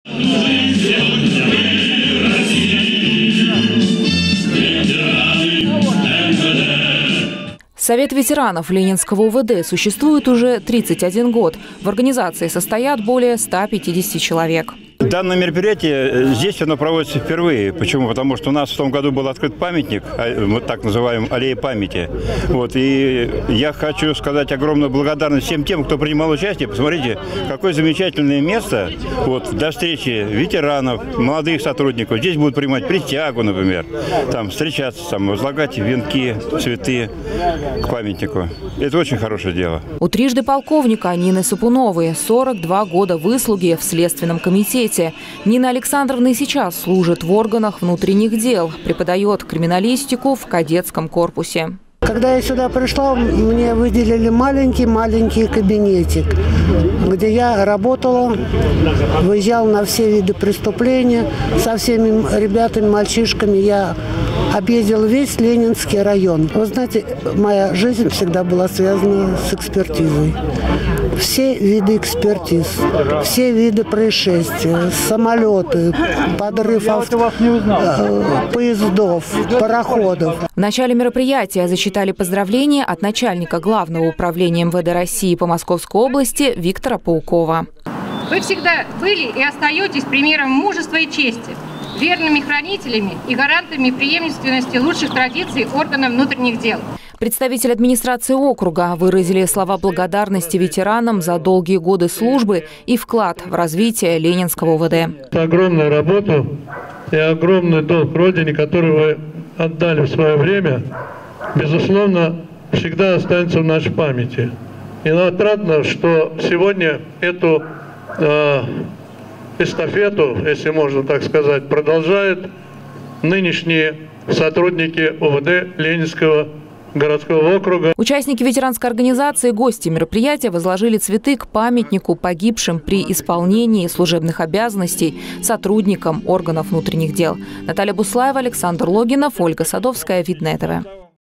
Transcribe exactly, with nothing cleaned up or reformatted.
Совет ветеранов Ленинского УВД существует уже тридцать один год. В организации состоят более ста пятидесяти человек. Данное мероприятие здесь оно проводится впервые. Почему? Потому что у нас в том году был открыт памятник, вот так называемый аллея памяти. Вот, и я хочу сказать огромную благодарность всем тем, кто принимал участие. Посмотрите, какое замечательное место вот, до встречи ветеранов, молодых сотрудников. Здесь будут принимать присягу, например, там, встречаться, там, возлагать венки, цветы к памятнику. Это очень хорошее дело. У трижды полковника Нины Сапуновой сорок два года выслуги в Следственном комитете. Нина Александровна и сейчас служит в органах внутренних дел, преподает криминалистику в кадетском корпусе. Когда я сюда пришла, мне выделили маленький-маленький кабинетик, где я работала, выезжала на все виды преступления. Со всеми ребятами, мальчишками я объездила весь Ленинский район. Вы знаете, моя жизнь всегда была связана с экспертизой. Все виды экспертиз, все виды происшествия, самолеты, подрыв авто, поездов, пароходов. В начале мероприятия зачитали поздравления от начальника Главного управления эм вэ дэ России по Московской области Виктора Паукова. Вы всегда были и остаетесь примером мужества и чести, верными хранителями и гарантами преемственности лучших традиций органов внутренних дел. Представители администрации округа выразили слова благодарности ветеранам за долгие годы службы и вклад в развитие Ленинского УВД. Это огромная работа и огромный долг Родине, который вы отдали в свое время, безусловно, всегда останется в нашей памяти. И отрадно, что сегодня эту э, эстафету, если можно так сказать, продолжают нынешние сотрудники УВД Ленинского городского округа. Участники ветеранской организации, гости мероприятия возложили цветы к памятнику погибшим при исполнении служебных обязанностей сотрудникам органов внутренних дел. Наталья Буслаева, Александр Логинов, Ольга Садовская, Видное ТВ.